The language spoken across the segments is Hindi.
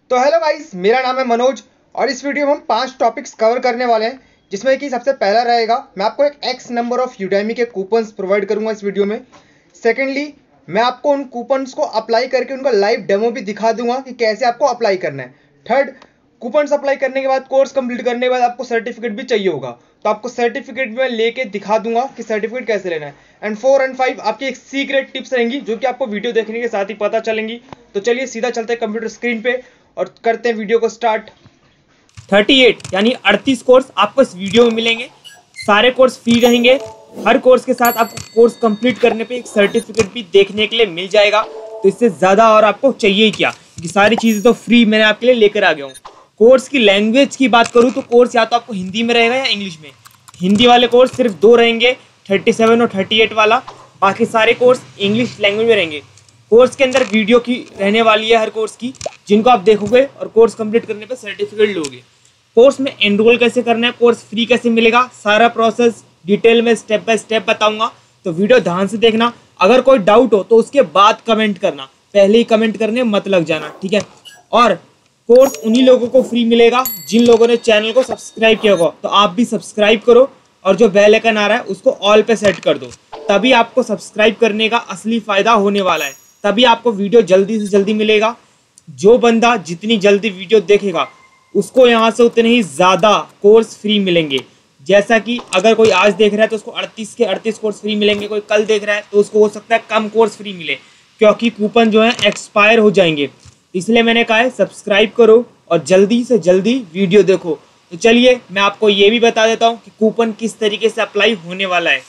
तो हेलो गाइस, मेरा नाम है मनोज और इस वीडियो में हम 5 टॉपिक्स कवर करने वाले हैं, जिसमें कि सबसे पहला रहेगा मैं आपको एक एक्स नंबर ऑफ यूडेमी के कूपन्स प्रोवाइड करूंगा इस वीडियो में। सेकेंडली, मैं आपको उन कूपन्स को अप्लाई करके उनका लाइव डेमो भी दिखा दूंगा कि कैसे आपको अप्लाई करना है। थर्ड, कूपन्स अप्लाई करने के बाद, कोर्स कंप्लीट करने के बाद आपको सर्टिफिकेट भी चाहिए होगा, तो आपको सर्टिफिकेट भी मैं लेके दिखा दूंगा कि सर्टिफिकेट कैसे लेना है। एंड 4 एंड 5 आपकी एक सीक्रेट टिप्स रहेंगी जो कि आपको वीडियो देखने के साथ ही पता चलेंगी। तो चलिए सीधा चलते हैं कंप्यूटर स्क्रीन पे और करते हैं वीडियो को स्टार्ट। 38 यानी 38 कोर्स आपको इस वीडियो में मिलेंगे। सारे कोर्स फ्री रहेंगे। हर कोर्स के साथ आपको कोर्स कंप्लीट करने पे एक सर्टिफिकेट भी देखने के लिए मिल जाएगा। तो इससे ज़्यादा और आपको चाहिए ही क्या, क्योंकि सारी चीज़ें तो फ्री मैंने आपके लिए लेकर आ गया हूँ। कोर्स की लैंग्वेज की बात करूँ तो कोर्स या तो आपको हिंदी में रहेगा या इंग्लिश में। हिंदी वाले कोर्स सिर्फ 2 रहेंगे, 37 और 38 वाला। बाकी सारे कोर्स इंग्लिश लैंग्वेज में रहेंगे। कोर्स के अंदर वीडियो की रहने वाली है हर कोर्स की, जिनको आप देखोगे और कोर्स कंप्लीट करने पे सर्टिफिकेट लोगे। कोर्स में एनरोल कैसे करना है, कोर्स फ्री कैसे मिलेगा, सारा प्रोसेस डिटेल में स्टेप बाय स्टेप बताऊंगा। तो वीडियो ध्यान से देखना। अगर कोई डाउट हो तो उसके बाद कमेंट करना, पहले ही कमेंट करने मत लग जाना, ठीक है। और कोर्स उन्हीं लोगों को फ्री मिलेगा जिन लोगों ने चैनल को सब्सक्राइब किया होगा। तो आप भी सब्सक्राइब करो और जो बेल आइकन आ रहा है उसको ऑल पे सेट कर दो, तभी आपको सब्सक्राइब करने का असली फ़ायदा होने वाला है। तभी आपको वीडियो जल्दी से जल्दी मिलेगा। जो बंदा जितनी जल्दी वीडियो देखेगा उसको यहाँ से उतने ही ज़्यादा कोर्स फ्री मिलेंगे। जैसा कि अगर कोई आज देख रहा है तो उसको 38 के 38 कोर्स फ्री मिलेंगे, कोई कल देख रहा है तो उसको हो सकता है कम कोर्स फ्री मिले, क्योंकि कूपन जो है एक्सपायर हो जाएंगे। इसलिए मैंने कहा है सब्सक्राइब करो और जल्दी से जल्दी वीडियो देखो। तो चलिए मैं आपको ये भी बता देता हूँ कि कूपन किस तरीके से अप्लाई होने वाला है।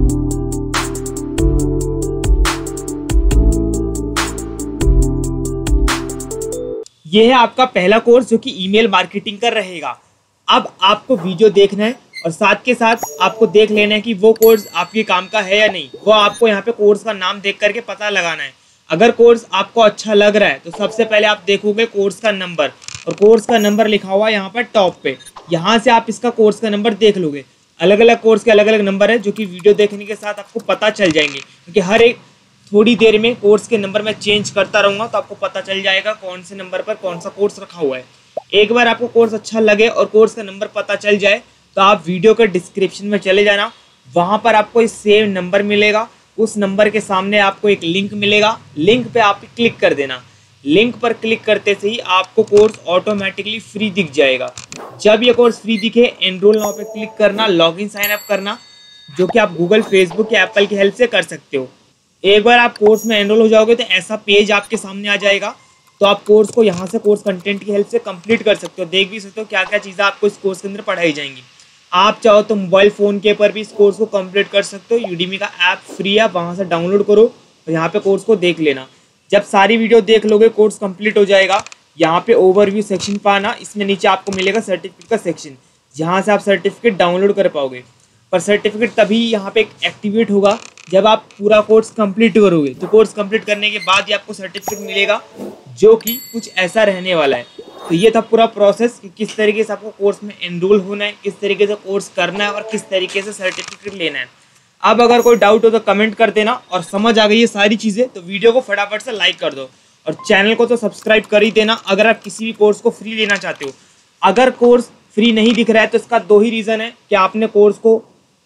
ये है आपका पहला कोर्स जो कि ईमेल मार्केटिंग का रहेगा। अब आपको वीडियो देखना है और साथ के साथ आपको देख लेना है कि वो कोर्स आपके काम का है या नहीं। वो आपको यहाँ पे कोर्स का नाम देख करके पता लगाना है। अगर कोर्स आपको अच्छा लग रहा है तो सबसे पहले आप देखोगे कोर्स का नंबर, और कोर्स का नंबर लिखा हुआ है यहाँ पर टॉप पे। यहाँ से आप इसका कोर्स का नंबर देख लोगे। अलग अलग कोर्स के अलग अलग नंबर है जो कि वीडियो देखने के साथ आपको पता चल जाएंगे, क्योंकि हर एक थोड़ी देर में कोर्स के नंबर मैं चेंज करता रहूँगा, तो आपको पता चल जाएगा कौन से नंबर पर कौन सा कोर्स रखा हुआ है। एक बार आपको कोर्स अच्छा लगे और कोर्स का नंबर पता चल जाए तो आप वीडियो के डिस्क्रिप्शन में चले जाना। वहाँ पर आपको इस सेम नंबर मिलेगा। उस नंबर के सामने आपको एक लिंक मिलेगा। लिंक पे आप क्लिक कर देना। लिंक पर क्लिक करते से ही आपको कोर्स ऑटोमेटिकली फ्री दिख जाएगा। जब ये कोर्स फ्री दिखे, एनरोल नाउ पे क्लिक करना, लॉगिन साइन अप करना, जो कि आप गूगल, फेसबुक या एप्पल की हेल्प से कर सकते हो। एक बार आप कोर्स में एनरोल हो जाओगे तो ऐसा पेज आपके सामने आ जाएगा। तो आप कोर्स को यहाँ से कोर्स कंटेंट की हेल्प से कंप्लीट कर सकते हो। देख भी सकते हो क्या क्या चीज़ें आपको इस कोर्स के अंदर पढ़ाई जाएंगी। आप चाहो तो मोबाइल फ़ोन के ऊपर भी इस कोर्स को कंप्लीट कर सकते हो। यूडीमी का ऐप फ्री है, वहाँ से डाउनलोड करो और यहाँ पे कोर्स को देख लेना। जब सारी वीडियो देख लोगे, कोर्स कंप्लीट हो जाएगा। यहाँ पे ओवरव्यू सेक्शन पाना, इसमें नीचे आपको मिलेगा सर्टिफिकेट का सेक्शन, जहाँ से आप सर्टिफिकेट डाउनलोड कर पाओगे। पर सर्टिफिकेट तभी यहाँ पे एक्टिवेट होगा जब आप पूरा कोर्स कंप्लीट करोगे। तो कोर्स कंप्लीट करने के बाद ही आपको सर्टिफिकेट मिलेगा, जो कि कुछ ऐसा रहने वाला है। तो ये था पूरा प्रोसेस कि किस तरीके से आपको कोर्स में एनरोल होना है, किस तरीके से कोर्स करना है और किस तरीके से सर्टिफिकेट लेना है। अब अगर कोई डाउट हो तो कमेंट कर देना, और समझ आ गई ये सारी चीज़ें तो वीडियो को फटाफट से लाइक कर दो और चैनल को तो सब्सक्राइब कर ही देना अगर आप किसी भी कोर्स को फ्री लेना चाहते हो। अगर कोर्स फ्री नहीं दिख रहा है तो इसका 2 ही रीज़न है कि आपने कोर्स को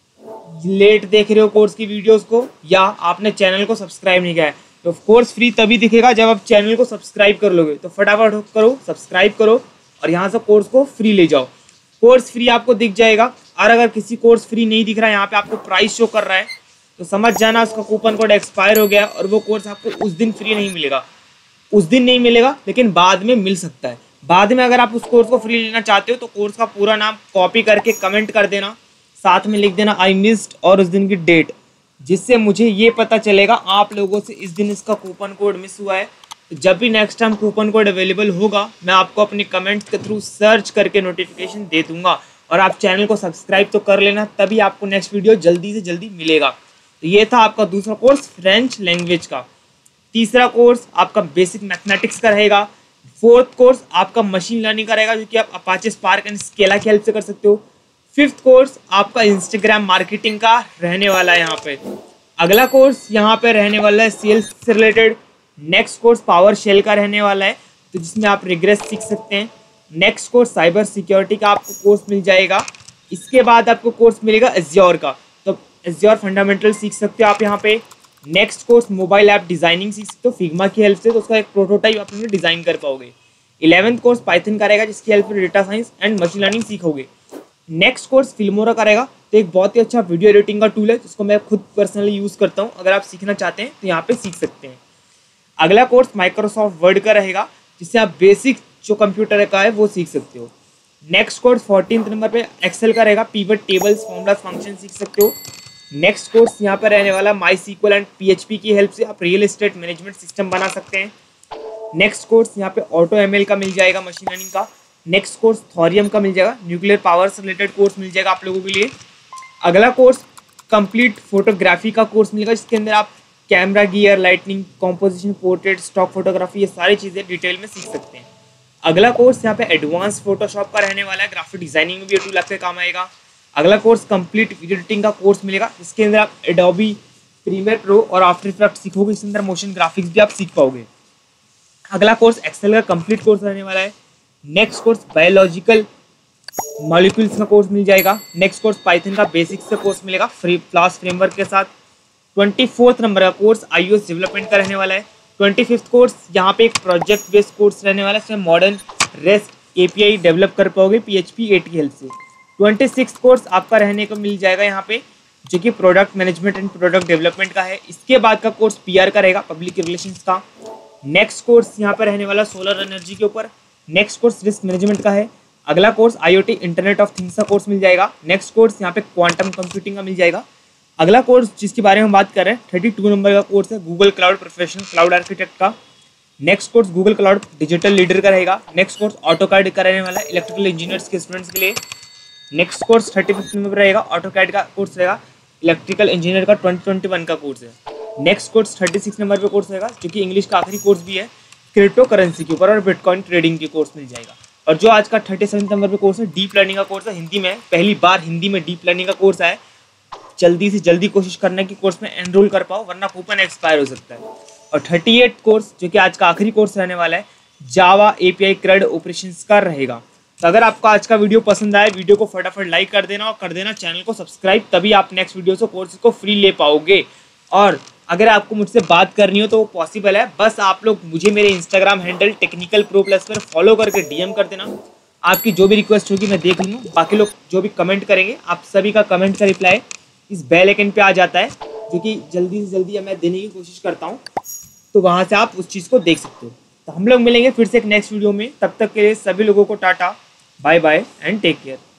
लेट देख रहे हो, कोर्स की वीडियोस को, या आपने चैनल को सब्सक्राइब नहीं किया है। तो कोर्स फ्री तभी दिखेगा जब आप चैनल को सब्सक्राइब कर लोगे। तो फटाफट करो, सब्सक्राइब करो और यहाँ से कोर्स को फ्री ले जाओ। कोर्स फ्री आपको दिख जाएगा। और अगर किसी कोर्स फ्री नहीं दिख रहा है, यहाँ पे आपको प्राइस शो कर रहा है, तो समझ जाना उसका कूपन कोड एक्सपायर हो गया और वो कोर्स आपको उस दिन फ्री नहीं मिलेगा। उस दिन नहीं मिलेगा, लेकिन बाद में मिल सकता है। बाद में अगर आप उस कोर्स को फ्री लेना चाहते हो तो कोर्स का पूरा नाम कॉपी करके कमेंट कर देना, साथ में लिख देना आई मिस्ड और उस दिन की डेट, जिससे मुझे ये पता चलेगा आप लोगों से इस दिन इसका कूपन कोड मिस हुआ है। तो जब भी next time coupon code available होगा, मैं आपको अपने कमेंट्स के थ्रू सर्च करके नोटिफिकेशन दे दूंगा। और आप चैनल को सब्सक्राइब तो कर लेना, तभी आपको नेक्स्ट वीडियो जल्दी से जल्दी मिलेगा। तो ये था आपका दूसरा कोर्स फ्रेंच लैंग्वेज का। तीसरा कोर्स आपका बेसिक मैथमेटिक्स का रहेगा। फोर्थ कोर्स आपका मशीन लर्निंग का रहेगा, जो कि आप अपाचे स्पार्क एंड स्केला की हेल्प से कर सकते हो। फिफ्थ कोर्स आपका इंस्टाग्राम मार्केटिंग का रहने वाला है यहाँ पे। अगला कोर्स यहाँ पे रहने वाला है सेल्स से related. Next course power shell का रहने वाला है। तो जिसमें आप रिग्रेस सीख सकते हैं। नेक्स्ट कोर्स साइबर सिक्योरिटी का आपको कोर्स मिल जाएगा। इसके बाद आपको कोर्स मिलेगा एज्योर का, तो एज्योर फंडामेंटल सीख सकते हो आप यहाँ पे। Next course mobile app designing सीख सकते हो फिग्मा की हेल्प से, तो उसका एक प्रोटोटाइप आप लोग डिज़ाइन कर पाओगे। 11th कोर्स पाइथन का रहेगा, जिसकी हेल्प से data science and machine learning सीखोगे। नेक्स्ट कोर्स फिल्मोरा का रहेगा, तो एक बहुत ही अच्छा वीडियो एडिटिंग का टूल है जिसको मैं खुद पर्सनली यूज़ करता हूँ। अगर आप सीखना चाहते हैं तो यहाँ पे सीख सकते हैं। अगला कोर्स माइक्रोसॉफ्ट वर्ड का रहेगा, जिससे आप बेसिक जो कंप्यूटर का है वो सीख सकते हो। नेक्स्ट कोर्स 14th नंबर पे एक्सेल का रहेगा, पिवट टेबल्स फॉर्मूला फंक्शन सीख सकते हो। नेक्स्ट कोर्स यहाँ पर रहने वाला माई सीक्वल एंड PHP की हेल्प से आप रियल एस्टेट मैनेजमेंट सिस्टम बना सकते हैं। नेक्स्ट कोर्स यहाँ पे ऑटो ML का मिल जाएगा, मशीन लर्निंग का। नेक्स्ट कोर्स थॉरियम का मिल जाएगा, न्यूक्लियर पावर से रिलेटेड कोर्स मिल जाएगा आप लोगों के लिए। अगला कोर्स कंप्लीट फोटोग्राफी का कोर्स मिलेगा, जिसके अंदर आप camera gear, lightning, composition, portrait, stock photography, ये सारी चीज़ें डिटेल में सीख सकते हैं। अगला कोर्स यहाँ पे एडवांस फोटोशॉप का रहने वाला है, ग्राफिक डिजाइनिंग में भी ये टूल आपके काम आएगा। अगला कोर्स कंप्लीट वीडियो एडिटिंग का कोर्स मिलेगा, जिसके अंदर आप एडोबी प्रीमियर प्रो और आफ्टर इफेक्ट सीखोगे, इसके अंदर मोशन ग्राफिक्स भी आप सीख पाओगे। अगला कोर्स एक्सेल का कंप्लीट कोर्स रहने वाला है। नेक्स्ट कोर्स बायोलॉजिकल मॉलिक्यूल्स का कोर्स मिल जाएगा। नेक्स्ट कोर्स पाइथन का बेसिक्स का कोर्स मिलेगा फ्लास्क फ्रेमवर्क के साथ। 24th नंबर का कोर्स iOS डेवलपमेंट का रहने वाला है। 25th कोर्स यहाँ पे एक प्रोजेक्ट बेस्ड कोर्स रहने वाला है, इसमें मॉडर्न रेस्ट API डेवलप कर पाओगे PHP 8 की हेल्प से। 26th कोर्स आपका रहने को मिल जाएगा यहाँ पे, जो कि product management and product development का है। इसके बाद का कोर्स PR का रहेगा, पब्लिक रिलेशंस का। नेक्स्ट कोर्स यहाँ पर रहने वाला सोलर एनर्जी के ऊपर। नेक्स्ट कोर्स रिस्क मैनेजमेंट का है। अगला course IoT internet of things का कोर्स मिल जाएगा। नेक्स्ट कोर्स यहाँ पे क्वांटम कंप्यूटिंग का मिल जाएगा। अगला कोर्स जिसके बारे में हम बात कर रहे हैं 32 नंबर का कोर्स है, Google cloud professional cloud architect का। Next course Google cloud digital leader का रहेगा। नेक्स्ट कोर्स ऑटोकैड का रहने वाला है, इलेक्ट्रिकल इंजीनियर्स के स्टूडेंट्स के लिए। नेक्स्ट कोर्स 35 नंबर रहेगा, ऑटोकैड का कोर्स रहेगा, इलेक्ट्रिकल इंजीनियर का 2021 का कोर्स है। नेक्स्ट कोर्स 36 नंबर पे कोर्स रहेगा, जो कि इंग्लिश का आखिरी कोर्स भी है, क्रिप्टो करेंसी के ऊपर और बिटकॉइन ट्रेडिंग के कोर्स मिल जाएगा। और जो आज का 37 नंबर पे कोर्स है, डीप लर्निंग का कोर्स है, हिंदी में पहली बार हिंदी में डीप लर्निंग का कोर्स है। जल्दी से जल्दी कोशिश करना कि कोर्स में एनरोल कर पाओ, वरना कूपन एक्सपायर हो सकता है। और 38 कोर्स जो कि आज का आखिरी कोर्स रहने वाला है, जावा API CRUD ऑपरेशंस का रहेगा। तो अगर आपको आज का वीडियो पसंद आए, वीडियो को फटाफट लाइक कर देना और कर देना चैनल को सब्सक्राइब, तभी आप नेक्स्ट वीडियो से कोर्स को फ्री ले पाओगे। और अगर आपको मुझसे बात करनी हो तो वो पॉसिबल है, बस आप लोग मुझे मेरे Instagram handle technical pro plus पर फॉलो करके DM कर देना। आपकी जो भी रिक्वेस्ट होगी मैं देख लूँगा। बाकी लोग जो भी कमेंट करेंगे, आप सभी का कमेंट का रिप्लाई इस बेल आइकन पे आ जाता है, जो कि जल्दी से जल्दी मैं देने की कोशिश करता हूँ, तो वहाँ से आप उस चीज़ को देख सकते हो। तो हम लोग मिलेंगे फिर से एक नेक्स्ट वीडियो में, तब तक के लिए सभी लोगों को tata, bye bye and take care.